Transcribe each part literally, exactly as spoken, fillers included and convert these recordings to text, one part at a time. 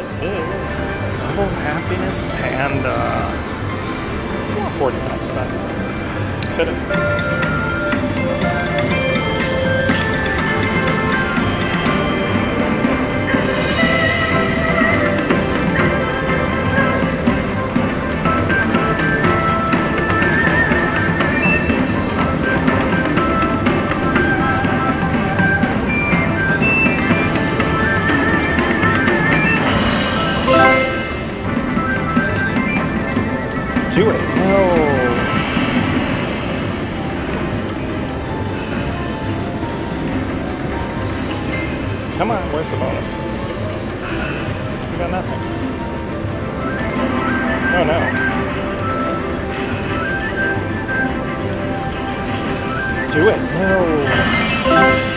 This is Double Happiness Panda. forty bucks, but let's hit it. Do it. No. Come on, where's the bonus? We got nothing. Oh no. Do it. No.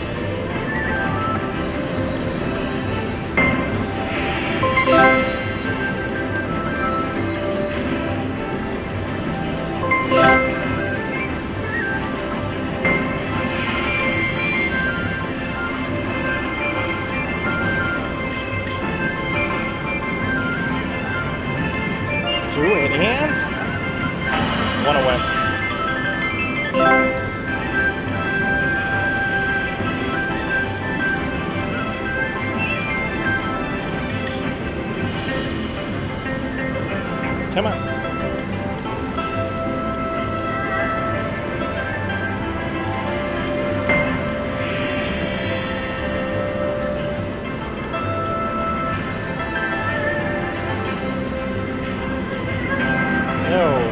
Do it, and one away. Come on. No.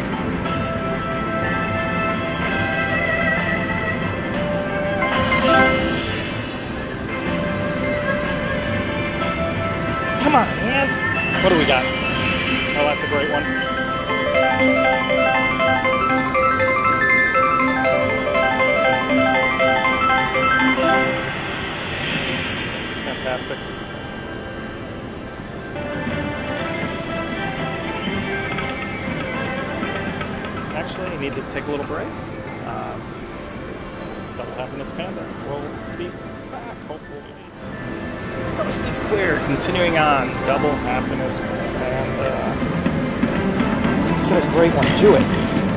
Come on, and what do we got? Oh, that's a great one. Fantastic. Actually, I need to take a little break. Um, Double Happiness Panda will be back, hopefully. It's coast is clear. Continuing on, Double Happiness Panda. Let's get a great one. Do it.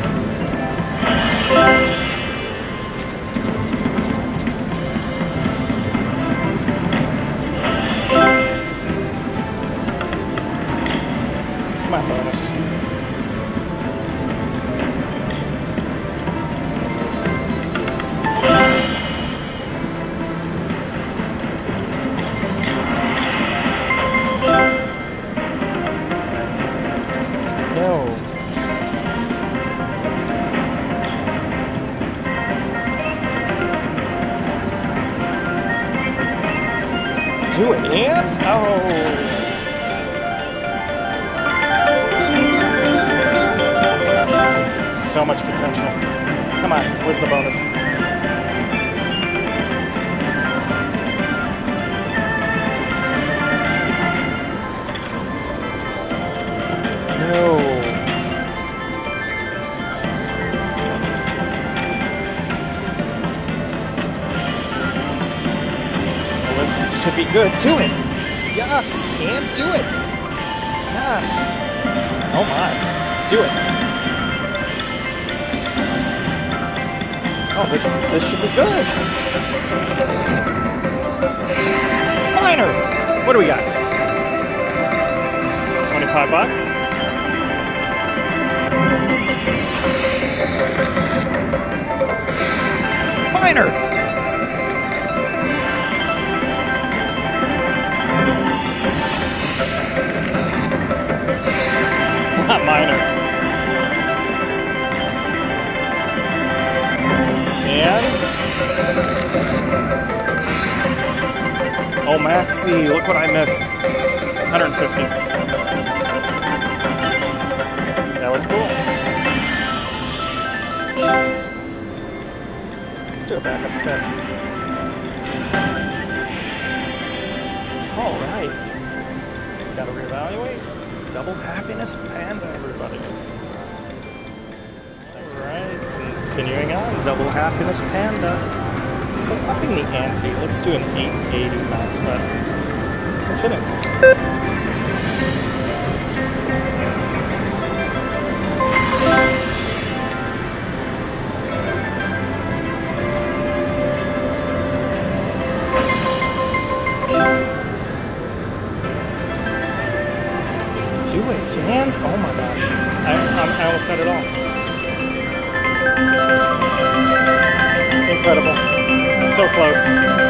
Come on, bonus. No. Do it, and oh. So much potential. Come on, where's the bonus? No. Well, this should be good. Do it. Yes, and do it. Yes. Oh my. Do it. Oh, this this should be good. Minor. What do we got? Twenty-five bucks. Minor! Not minor. And... oh, Maxi, look what I missed. one hundred fifty. That was cool. Let's do a backup spin. All right. Gotta reevaluate. Double Happiness Panda, everybody. That's right. Continuing on, Double Happiness Panda. Upping the ante. Let's do an eight eighty max bet. It's hitting. Do it, and oh my gosh, I, I, I almost had it all. Incredible, so close.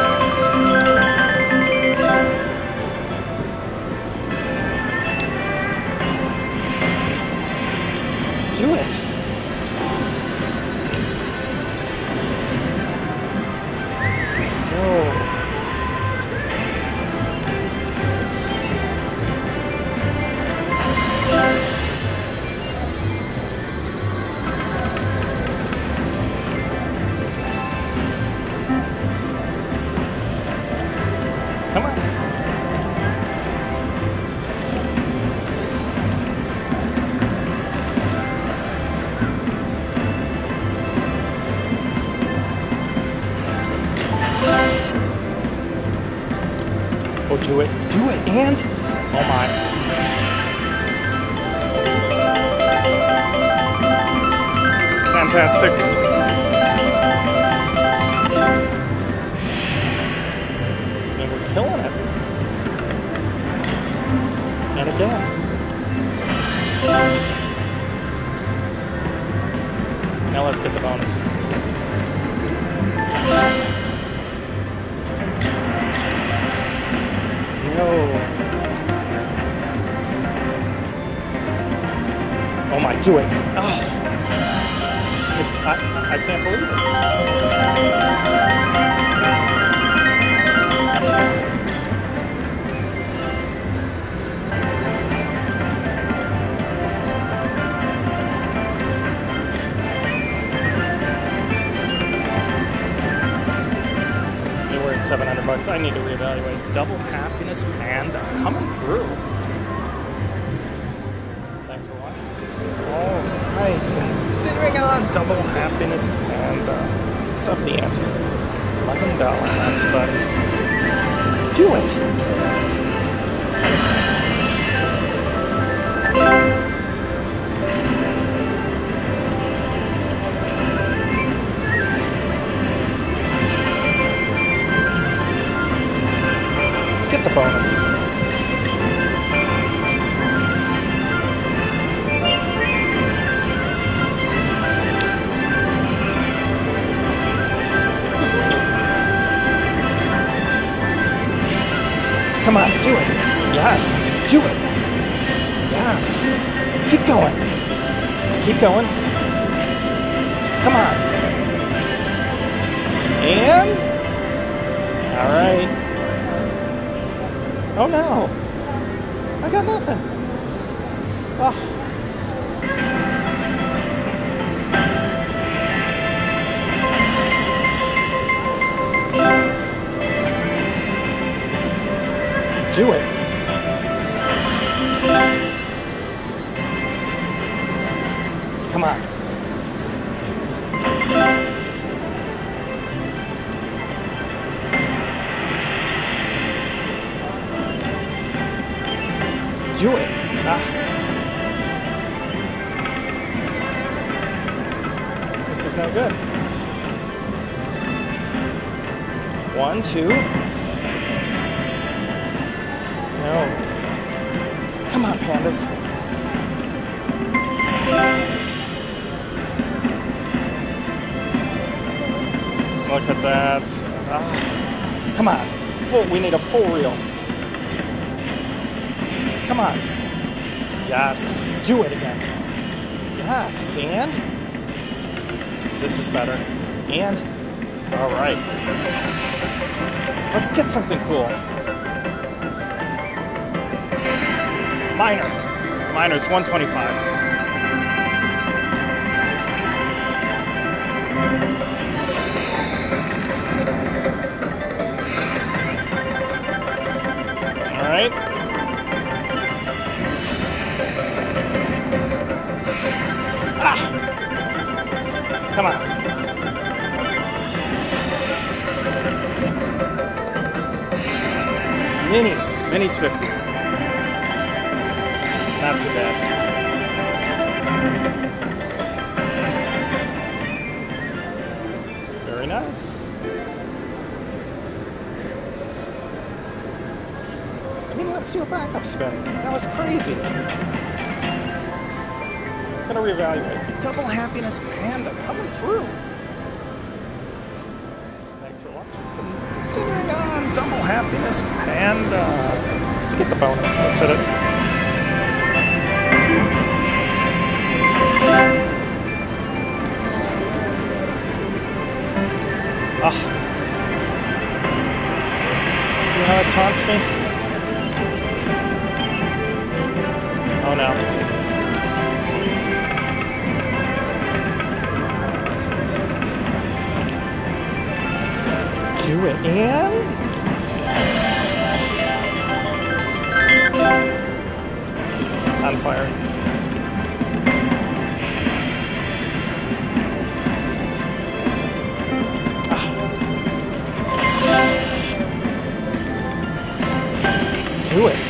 Do it. Whoa. Come on. Oh, do it. Do it. And, oh my. Fantastic. And we're killing it. And again. Now let's get the bonus. No. Oh my, do it. Oh. It's, I, I can't believe it. We're at seven hundred bucks. I need to reevaluate. Double Happiness Panda coming through. Thanks for watching. All right, continuing on. Double Happiness Panda. What's up the ante? eleven dollars. That's but do it. Get the bonus. Come on, do it. Yes, do it. Yes. Keep going. Keep going. Come on. And all right. Oh no! I got nothing. Oh. Do it. Come on. Do it. Ah. This is no good. One, two. No. Come on, pandas. Look at that. Ah. Come on. Full, we need a full reel. Come on. Yes. Do it again. Yes. And this is better. And all right. Let's get something cool. Minor. Minor's one twenty-five. All right. Ah! Come on. Mini, Minnie's fifty. Not too bad. Very nice. I mean, let's do a backup spin. That was crazy. Gonna reevaluate. Double Happiness Panda coming through. Thanks for watching. Continuing on, Double Happiness Panda. Let's get the bonus. Let's hit it. Ah. See how it taunts me? Oh no. Do it, and on fire. Ah. Do it.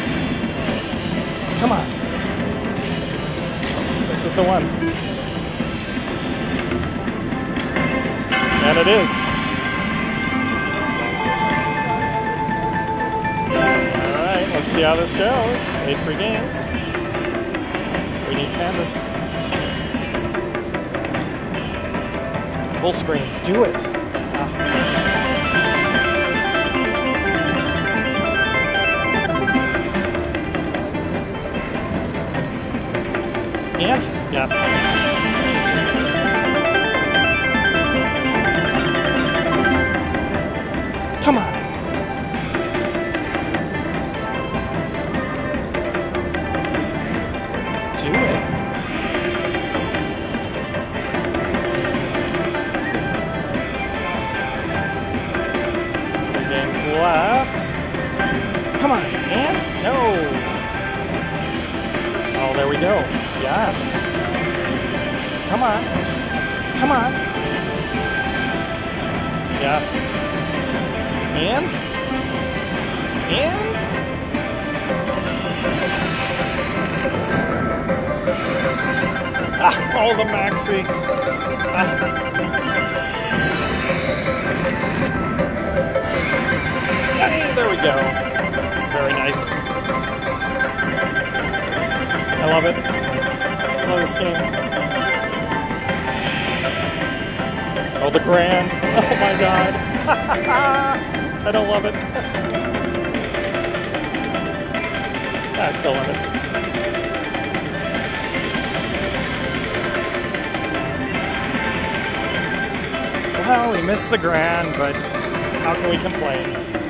Come on. This is the one. And it is. Let's see how this goes. Eight free games. We need pandas. Full screens. Do it. Ah. And yes. Come on. Do it. Three games left. Come on, and no. Oh, there we go. Yes. Come on. Come on. Yes. And and ah, all the maxi. Ah. Yeah, there we go. Very nice. I love it. I love this game. Oh, the grand. Oh my god. I don't love it. I still love it. Well, we missed the grand, but how can we complain?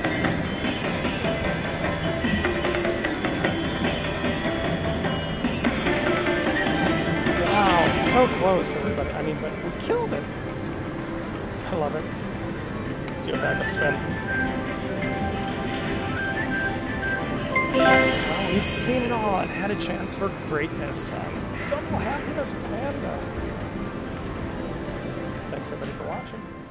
Wow, so close, everybody. I mean, but we killed it. I love it. Let's do a backup spin. Well, we've seen it all and had a chance for greatness on Double Happiness Panda. Thanks everybody for watching.